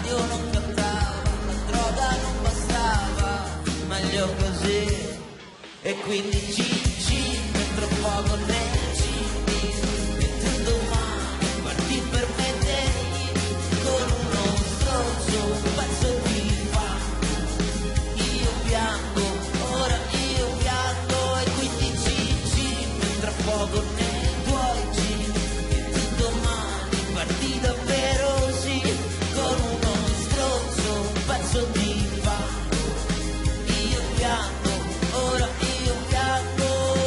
radio non cantava, la droga non bastava, meglio così. E quindi Gigi, mentre poco nel Gigi, e tu domani parti per mettergli con uno stronzo un pezzo di fango. Io piango, ora io piango, e quindi Gigi, mentre poco nei tuoi Gigi, e tu domani parti davvero sì, con uno stronzo un pezzo di fango. Io piango, ora io piango.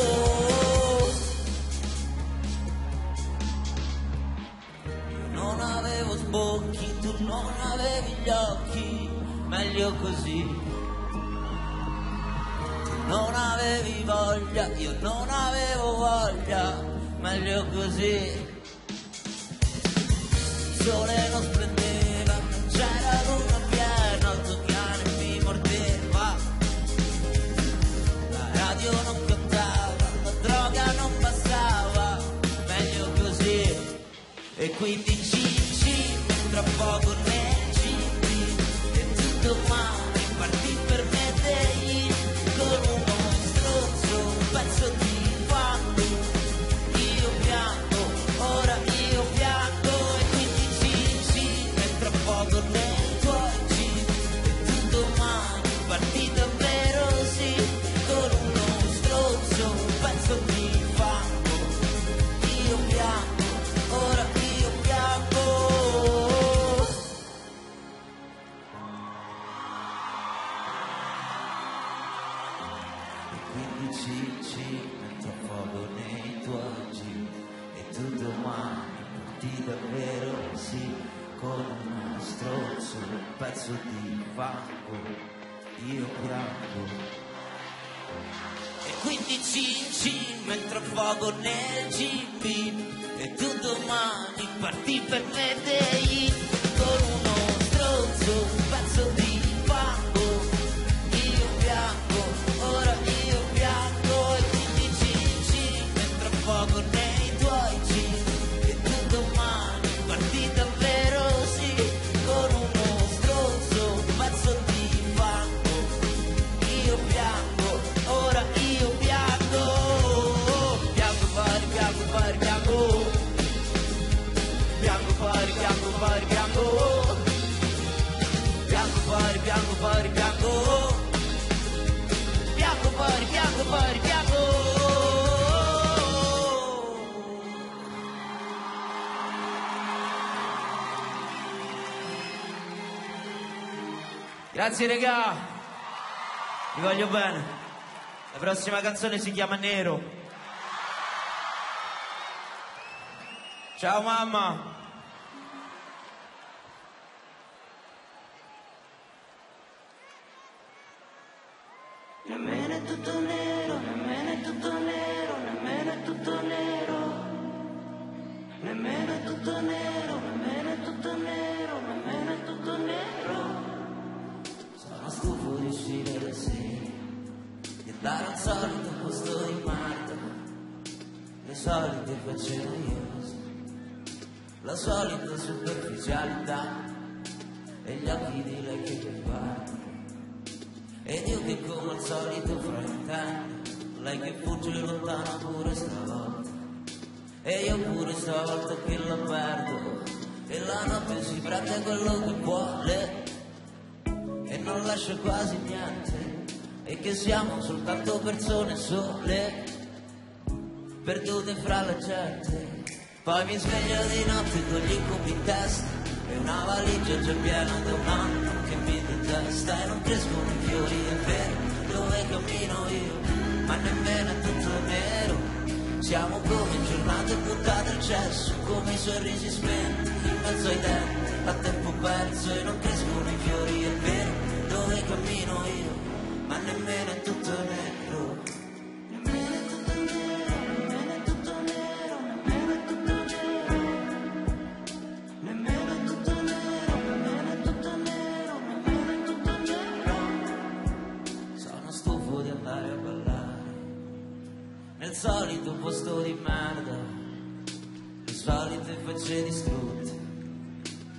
Io non avevo sbocchi, tu non avevi gli occhi, meglio così. Tu non avevi voglia, io non avevo voglia, meglio così. Il sole non splendeva, non c'era luna piena, il tuo cane mi mordeva. La radio non cantava, la droga non bastava, meglio così. E quindi Gigi, tra poco ne Gigi, e tu domani parti per mettergli con uno stronzo un pezzo di fango. Io piango, ora io piango, e quindi Gigi, tra poco nei tuoi Gigi, e tu domani parti davvero sì, con uno stronzo un pezzo di fango. Io piango, ora io piango. Quindi Gigi, mentre fuoco nei tuoi Gigi, e tu domani parti davvero sì, con uno stronzo un pezzo di fango. Io piango. E quindi Gigi, mentre fuoco nel GP, e tu domani parti per mettergli con uno stronzo un pezzo di fango. Io piango, ora io piango, e quindi Gigi, mentre fuoco nei tuoi Gigi, e tu domani parti davvero sì, con uno stronzo un pezzo di fango. Io piango, ora io piango, piango pari, piango pari, piango, piango pari, piango pari, piango, piango pari, piango pari, piango, piango pari, piango pari, piango. Grazie regà, vi voglio bene. La prossima canzone si chiama Nero. Ciao mamma. Nemmeno è tutto nero, nemmeno è tutto nero, nemmeno è tutto nero. Nemmeno è tutto nero, nemmeno è tutto nero, nemmeno è tutto nero. Sono stufo di uscire da sé, di andare al solito posto di Marta, le solite facce noiose, la solita superficialità, e gli occhi di lei che parlano, ed io che come al solito fraintendo, lei che fugge lontana pure stavolta, e io pure stavolta che la perdo, e la notte si prende quello che vuole e non lascia quasi niente, e che siamo soltanto persone sole, perdute fra la gente. Poi mi sveglio di notte con gli incubi in testa e una valigia già piena da un anno che mi detesta, e non crescono i fiori, è vero, dove cammino io, ma nemmeno è tutto nero. Siamo come giornate buttate al cesso, come i sorrisi spenti in mezzo ai denti, a tempo perso, e non crescono i fiori, è vero, dove cammino io, ma nemmeno è tutto nero. Nemmeno è tutto nero, nemmeno è tutto nero, nemmeno è tutto nero. Nemmeno è tutto nero, nemmeno è tutto nero, nemmeno è tutto nero. Sono stufo di andare a ballare nel solito posto di merda, le solite facce distrutte, i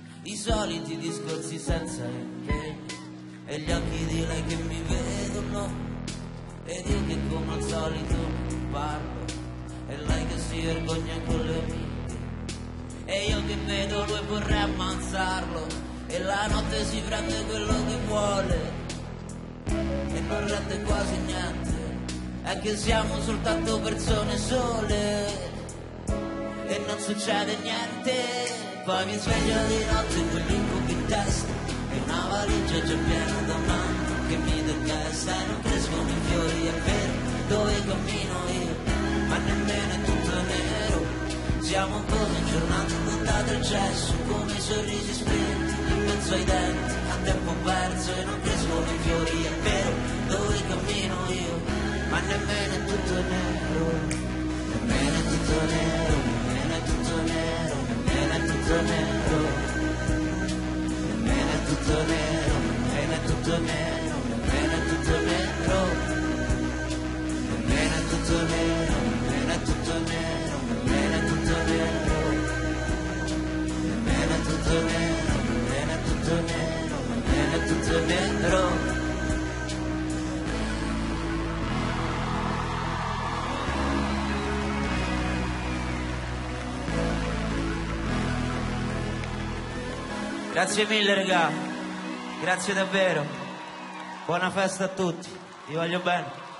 soliti discorsi senza impegno, e gli occhi di lei che mi vedono, ed io che come al solito parlo, e lei che si vergogna con le amiche, e io che vedo lui vorrei ammazzarlo, e la notte si prende quello che vuole e non rende quasi niente, è che siamo soltanto persone sole e non succede niente. Poi mi sveglio di notte con l'incubo in testa e una valigia già piena da un anno che mi detesta, e non crescono i fiori, è vero, dove cammino io, ma nemmeno è tutto nero. Siamo come giornate inondate al cesso, come i sorrisi spenti in mezzo ai denti, a tempo perso, e non crescono i fiori, è vero, dove cammino io, ma nemmeno è tutto nero, nemmeno è tutto nero, nemmeno è tutto nero, nemmeno è tutto nero, nemmeno è tutto nero, nemmeno è tutto nero, nemmeno è tutto nero, nemmeno è tutto nero, nemmeno è tutto nero, nemmeno è tutto nero, nemmeno è tutto nero, nemmeno è tutto nero, nemmeno è tutto nero. Grazie mille regà, grazie davvero, buona festa a tutti, vi voglio bene.